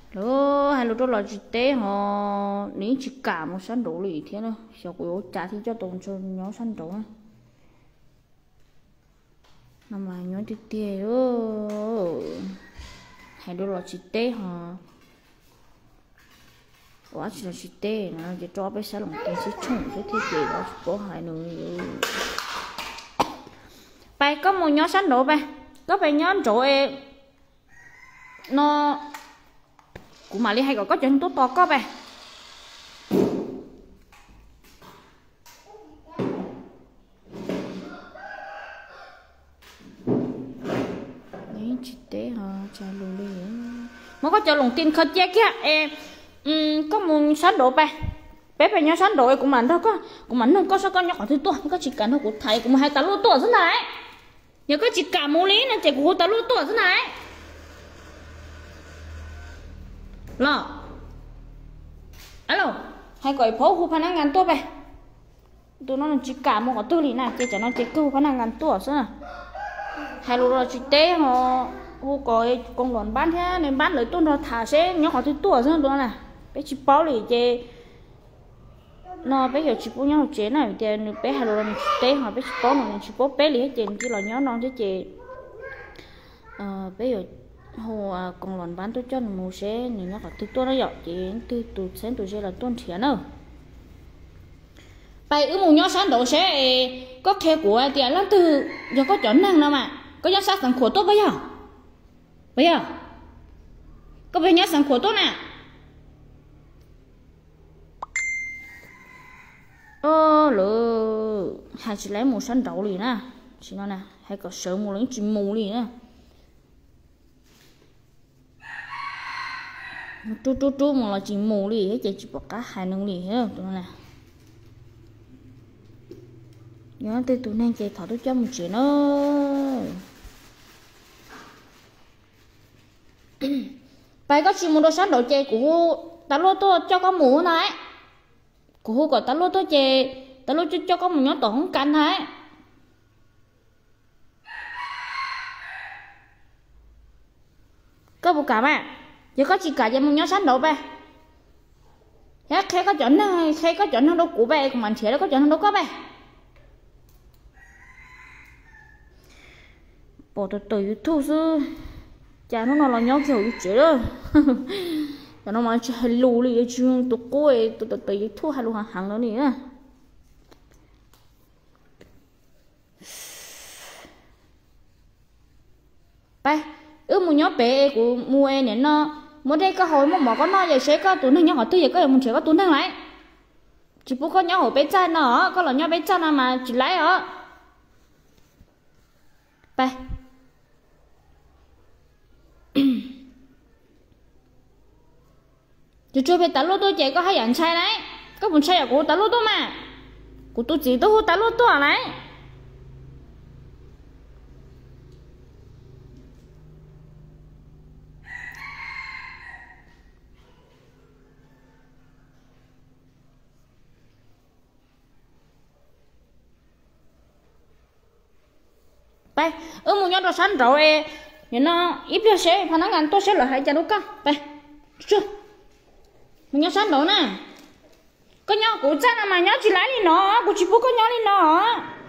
lô hay lô đó là chỉ té họ ní chỉ cả một sân đổ lì thế nữa sao cô trả thì cho tồn cho nhỏ sân đổ á nằm mà nhỏ thì tê hay lô là chỉ té họ quá chỉ là chỉ té nó chỉ cho bé sao lòng tiền chỉ chung cái thế gì đó có hại nữa bài có một nhỏ sân đổ bài có bài nhỏ chỗ nó của mà đi hay có chuyện tốt to có bài đấy chị té hả trả luôn đi mà có cho lòng tin khơi che kia em có một sán độ bài bé phải nhớ sán độ của mình thôi của mình không có sao con nhỏ thứ tuổi có chỉ cả nó của thầy của hai tá lô tuổi thế này nhớ có chỉ cả mũ lý nên chỉ của tá lô tuổi thế này lo alo hay gọi phố khu phản ngàn tua bay tụi nó chỉ cả một cái tư lý này chỉ cho nó chỉ cứu phản ngàn tua nữa hay là chỉ té họ khu coi công đoàn bán thế nên bán lấy tôi nó thả sẽ nhớ họ thứ tua nữa đó này bé chỉ báo lì chơi nó bé giờ chỉ báo nhau chế này thì bé hay là té họ bé chỉ báo nó chỉ báo bé lì hết tiền chỉ là nhớ non chứ chị bé giờ hồ công đoàn bán tôi cho một xe nên nó phải từ tôi nó dọn chỉ từ sáng từ xe là tuần tiền nữa bài một nhóm sáng độ sẽ có khe của tiền lắm từ giờ có chọn năng đâu mà có nhóm sáng khổ tốt bây giờ có bây nhóm sáng khổ tốt nè lỡ hay chỉ lấy một sáng đậu liền nè chỉ nó nè hay có sợ một lần chỉ mù liền nè chú mà là chỉ mù đi hết chỉ bỏ cá hai nông đi hết tụi nó nè nhớ tới tụi nên chạy thọ tôi cho một chuyện nữa bài có chuyện một đồ sáng đồ chơi của ta lô tôi cho có mũ này của gọi ta lô tôi chơi ta lô cho có một nhóm tổ không canh đấy có một cả mà giờ có chỉ cả cho một nhóm sáng độ bé khi có chuẩn nó đâu của bé của mình thì nó có chuẩn nó đâu có bé bỏ từ thu sư cha nó là nhóm kiểu như thế đó cho nó mà hay lù đi chứ tụi cô ấy tụi từ thu hay lù hàng nữa nè bé một nhóm bé của mua em này nó mua đây có hồi mà có nói vậy sẽ có tụi nó nhỏ họ tư giờ có một chuyện có tụi nó lại chỉ bố có nhỏ hồi bé trai nó có là nhỏ bé trai mà chỉ lấy ở bé chú chưa biết tao lô tôi chạy có hai ảnh trai đấy có một trai ở của tao lô tôi mà của tôi chỉ tôi hút tao lô tôi à đấy đây một nhóm đồ sẵn rồi nhưng nó ít ra sẽ phản ứng tôi sẽ là hai cha đúng không đây chưa một nhóm sẵn rồi nè có nhóm của cha mà nhóm chỉ lấy đi nó của chị bố có nhóm đi nó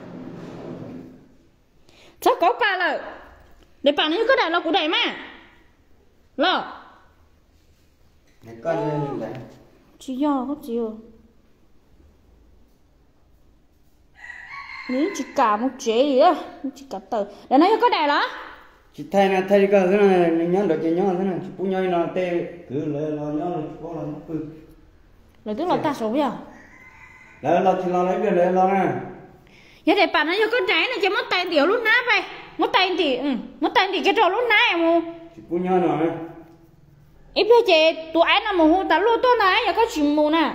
sao có bà là để bà nó có đại là của đại mà lo chị do có chịu nếu chỉ cả một chế gì đó chỉ cả tờ để nó có đại đó chị thay cái thế này nhớ được chị nhớ thế này chị cũng nhớ nó tê cứ lấy nó nhớ là có là nó cứ là tức là ta số bây giờ là chỉ là lấy cái lấy nó nè vậy thì bạn nó có trái này chỉ mất tay tiểu lúc ná vậy mất tay thì cái trò lúc ná em không chị cũng nhớ nó ít bây giờ tụi ai nào mà hô ta lô tôi này giờ có chuyện mù nè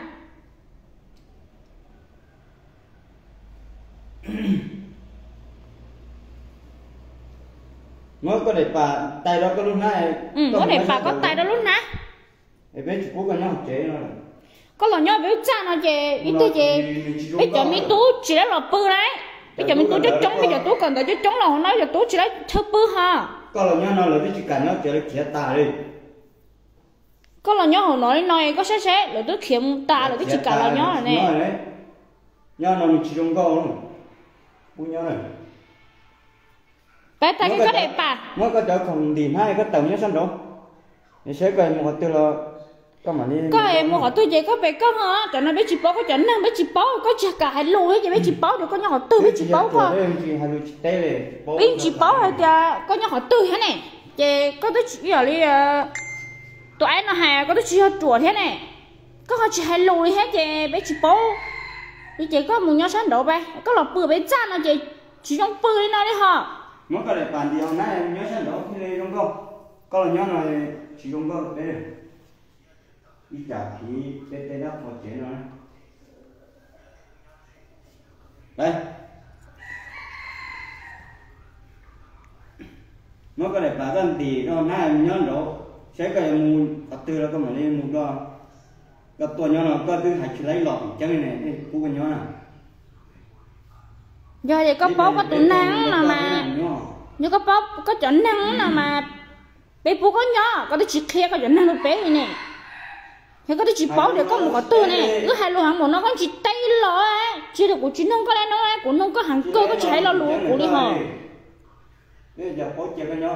nó có để bà tay đó có lúc nãy có để bà có tay đó lúc nãy em biết chú có nhau chế nó có là nhau biết cha nó chế ít thế chế bây giờ mi tú chỉ là bự đấy bây giờ mi tú cho trống bây giờ tú còn đợi cho trống là họ nói giờ tú chỉ là thưa bự ha có là nhau nó là biết chỉ cả nhau chế là kia ta đi có là nhớ hồi nói có sẽ rồi tôi kiếm ta rồi tôi chỉ cả là nhớ này nè nhớ nó chỉ trong câu luôn bún nhớ này bé ta cái đẹp bà mới có chỗ còn tìm hai cái tàu nhớ xanh đâu để sẽ coi một từ là có mà đi có em một họ tôi vậy có bé có hả cho nên bé chỉ báo có cho nên bé chỉ báo có chỉ cả hai lô hết vậy bé chỉ báo được có nhau họ tư bé chỉ báo thôi em chỉ báo hay là có nhau họ tư thế này chị có tôi chỉ ở đi tụi anh nó hà có tôi chỉ ở chùa thế này có họ chỉ hai lô hết chị bé chỉ báo đi chị có một nhau sáng độ bé có lọ bự bé chan nó chị chỉ trong bự đi nó đi hả mới có để bàn thì hôm nay nhớ sáng độ thì đây trong câu có là nhớ này chỉ trong câu đấy đi trả thì tê đó một chuyện rồi đây nó có đẹp là cái gì nó nãy nhớ độ sẽ cái mù từ là cái mà đi mù đó cái tuổi nhớ nó có thứ hạt lấy lọt chân này đi cú cái nhớ nào giờ thì có bó có tụ nắng nào mà như có bó có chỗ nắng nào mà bé bố có nhớ có cái chỉ kia có chỗ nắng nó bé này thì có cái chỉ bó để có một cái tư này cứ hai lô hàng một nó có chỉ tay lò chỉ được của chỉ nông có lẽ nó của nông có hàng cơ có chỉ hai lò lúa của đi hả bây giờ bó chia cái nhớ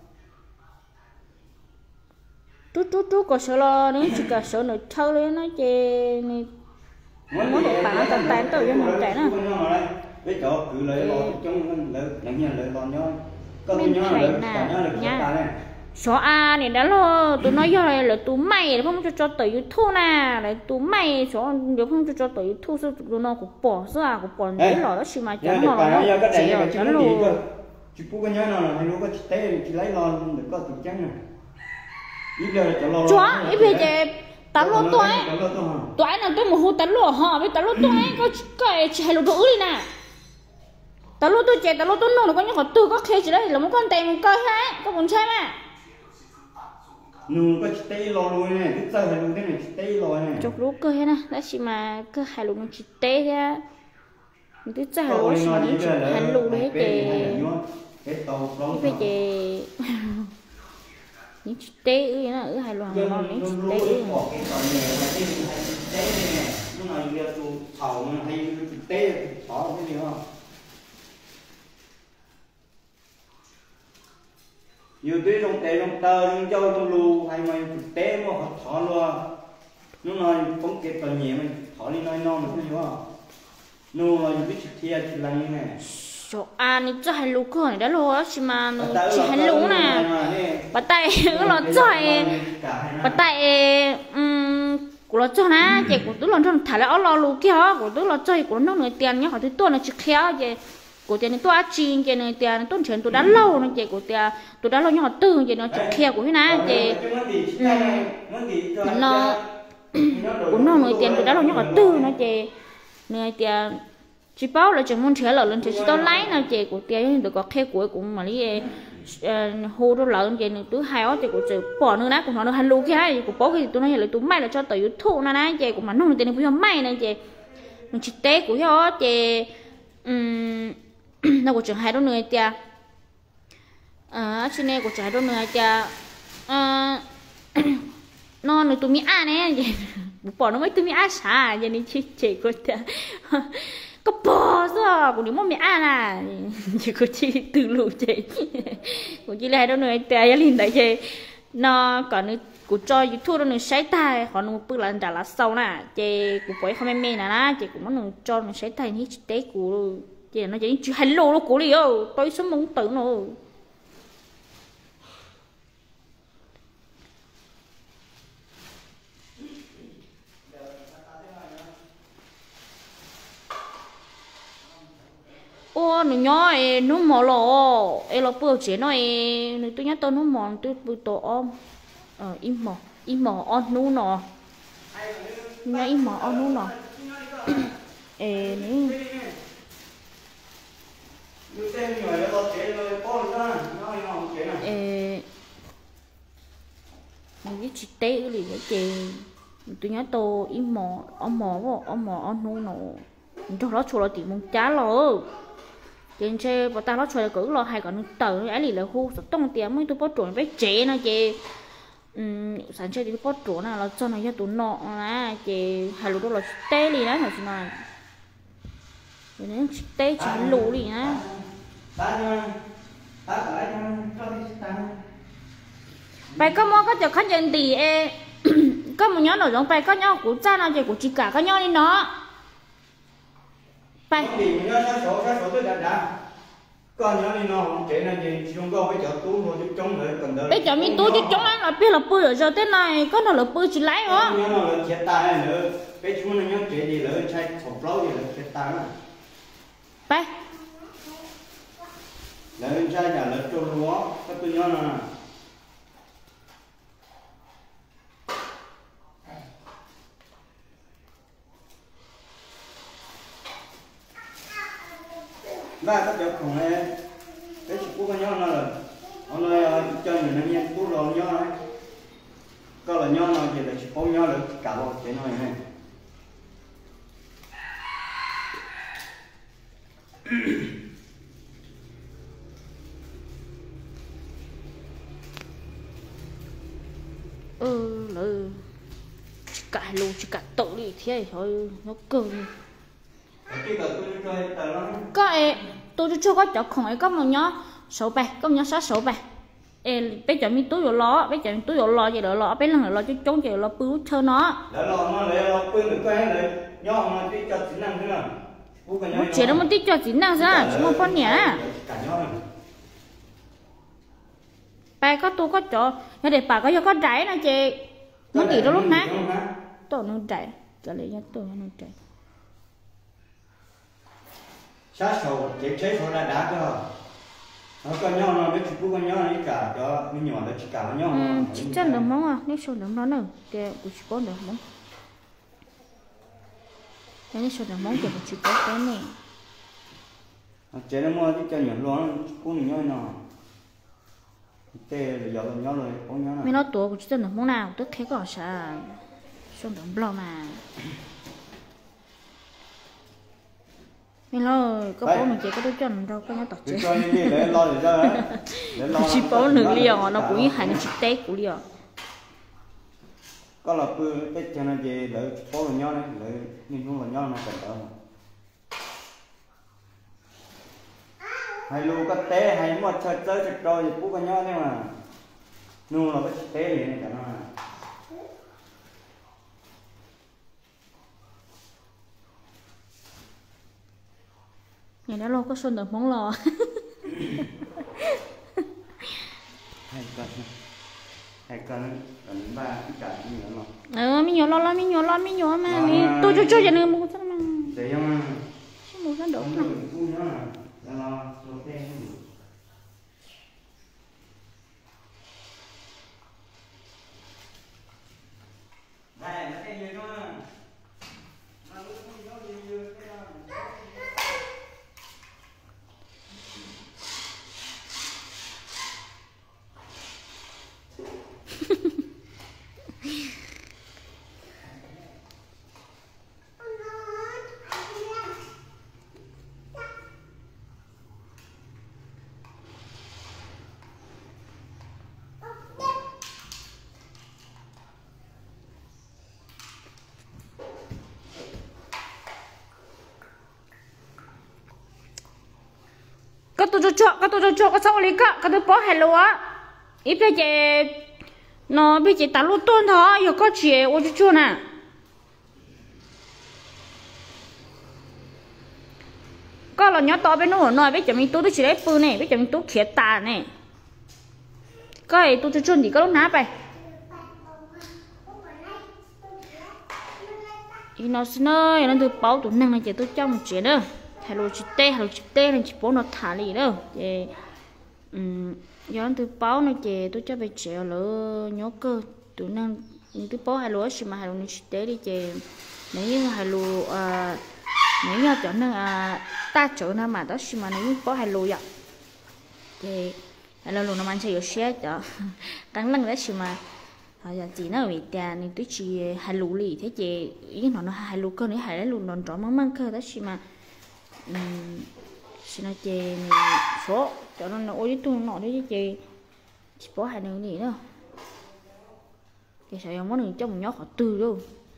chút có sợ lo nếu chỉ cả sợ nội thâu lên nó chê này muốn được bạn nó tàn tàn tới cho mình chạy nữa cái chỗ cứ lấy lo trong lấy nhận nhận lấy lo nhớ có mình nhớ phải là nha số A này đã lo tụi nó do là tụi mày không cho tới YouTube nè lại tụi mày số nếu không cho tới YouTube sao tụi nó cũng bỏ ra cũng bỏ cái lò đó chỉ mà cho nó chỉ ở cho nó chỉ bố cái nhớ nào là hay lúc có chỉ té chỉ lấy lo được có tụi trắng này chó ít bây giờ tán lúa tuổi nào tôi một hũ tán lúa họ với tán lúa tuổi có cái chỉ hay lúa đỗ đi nè tán lúa tôi chè tán lúa tôi nổ nó có những họ tư có khe chỉ đấy là một con tèm một cây hết có muốn xem à nụ có chỉ té lo luôn này cứ chơi hay lúa thế này chỉ té lo này chụp lúa cơ hết nè đó chỉ mà cơ hay lúa nó chỉ té ra mình cứ chơi hay lúa chỉ mà những chụp hay lúa đấy chè bây giờ những chiếc té ư nó ở hai loài nó những chiếc té ư nhiều tí trong té trong tơ trong châu trong lù hay mày té mà họ thọ luôn nó nói không kịp còn nhẹ mày thọ đi nói non mà hiểu không nó là những cái thia chỉ lăng như này chỗ này cho hai lú cửa này đã lo chứ mà chỉ hai lú nè bắt tay cái lọ chơi bắt tay của nó cho nè chị của tôi lo cho thả lại lo lú kia của tôi lo chơi của nó người tiền nhá họ thấy tôi là chỉ khéo chị của tiền tôi ăn chín chị người tiền tôi chuyển tôi đã lâu nó chị của tiền tôi đã lâu nhưng họ tư chị nó chỉ khéo của thế này chị nó của nó người tiền tôi đã lâu nhưng họ tư nó chị người tiền chỉ báo là chẳng muốn trẻ lợn thì tao lấy nào chị của tiền được có khe cuối cũng mà đi hô đó lợn chị nữa thứ hai đó chị của chị bỏ nữa nè của nó hành luôn kia của bố thì tôi nói là tôi may là cho tới YouTube nè nè chị của mình không tiền phải may nè chị mình chỉ té của nó chị nó của trường hai đó nữa chị trên này của trái đó nữa chị nó nữa tôi mi ăn nè chị bỏ nó mới tôi mi ăn xả vậy nên chị của chị có bò sao cũng đi mua mẹ ăn à chỉ có chị từ lù chị của chị lại đâu nữa tại liền tại chị nó còn nữa của cho YouTube đâu nữa sấy tay họ nó bự là đã là sâu nè chị của bói không em nè chị cũng muốn cho nó sấy tay hết tế của chị nó chỉ hello nó của đi ô tôi sống muốn tự nó ô nó nhỏ nó mỏ lò nó bự chế nó nó tôi nhớ tôi nó mỏ tôi bự to om im mỏ on nu nọ nhớ im mỏ on nu nọ ní mình biết chỉ té liền cái chè tôi nhớ tôi im mỏ on nu nọ cho nó chua là tìm mông chá lò trên xe bọn ta nó chơi cử lo hay còn tờ ấy lì là khu tông tiền mới tôi có chuẩn với chế nó chê sản xuất đi bắt chỗ nào là cho nó cho tụi nọ là chị hai lũ đó là tê đi đó chị nói rồi nên tê chỉ lũ đi á bài có món có chợ khách dân thì có một nhóm nội dung bài có nhau của cha nào chị của chị cả có nhau đi nó bài bây giờ mình tôi chứ chống anh là biết là bơi ở giờ thế này có nào là bơi chỉ lấy hả bài lấy ra nhà lấy cho lúa các tôi nhớ là ba các cháu cùng này cái chú có nhớ nó là ông nói cho những anh em chú rồi nhớ đấy có là nhớ nó thì là chú có nhớ được cả bộ cái này này cả lù chỉ cả tự đi thế thôi nó cười cái tôi chưa có chỗ không ấy có một nhó số bài có một nhó số bài bây giờ mình túi vào lọ bây giờ mình túi vào lọ vậy đó lọ bây lần lọ cho trốn vậy lọ bứu thơ nó chỉ nó một tí cho chính năng ra chỉ một con nhá bài có tôi có chỗ nhà để bà có trái nè chị nó gì đó lúc nãy tôi nó trái cho lấy cho tôi nó trái sát sầu chế chế sầu là đá cơ nó có nhau nó biết chú có nhau này cả cho mình nhỏ là chỉ cả nhau chỉ chân được món à nếu sầu được nó nữa thì cũng chỉ có được món nếu sầu được món thì cũng chỉ có cái này chế nó mua cái cho nhỏ luôn cũng mình nhau nào tê rồi giờ mình nhau rồi có nhau nào mình nói tuổi cũng chỉ chân được món nào tức thế có sao sầu được blo mà mình lo có bố mình chỉ có đôi chân đâu có nhớ tọt chứ chỉ bố nửa liều nó cũng như hành chỉ tết của liều có là bữa tết cho nên về đợi bố là nhau này đợi mình không là nhau nó cần đỡ hay lu có té hay một chơi chơi rồi bố có nhau nhưng mà nu là cái té này cả nó ngày đó lo có xuân được món lò hay cần ba cái cả nhiều mình nhiều lo mà mình tôi cho nên mua chắc mà để không mua cái đổ cái tôi cho cái sau lấy cái tôi bỏ hết luôn á ít bây giờ nó bây giờ tao luôn tôn thôi giờ có chuyện tôi cho nè có là nhớ to bên nó nói bây giờ mình tôi chỉ lấy bự này bây giờ mình tôi khía tà này cái tôi cho gì có lúc ná vậy nó xin ơi nó được báo tụi năng này chỉ tôi cho một chuyện nữa hello chị tê nên chị bố nó thả đi đâu chị giờ từ báo nó chị tôi cho về chèo lỡ nhớ cơ tụi năng từ báo hello chị mà hello chị tê đi chị nếu như hello nếu như cho nên ta chỗ nào mà đó chị mà nếu báo hello vậy chị hello nó mang chơi share cho tăng năng đấy chị mà giờ chị nó bị tiền nên tôi chỉ hello lì thế chị ý nó hello cơ này hello nó tròn mang cơ đó chị mà xin nói chị số cho nó ôi tôi nọ đấy chị bỏ hai đường gì nữa cái sao món này cho một nhóc họ tư đâu